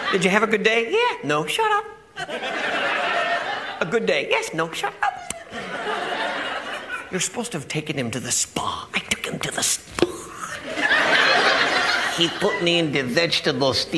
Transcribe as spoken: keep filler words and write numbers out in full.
Did you have a good day? Yeah. No, shut up. A good day? Yes. No, shut up. You're supposed to have taken him to the spa. I took him to the spa. He put me in the vegetable steam.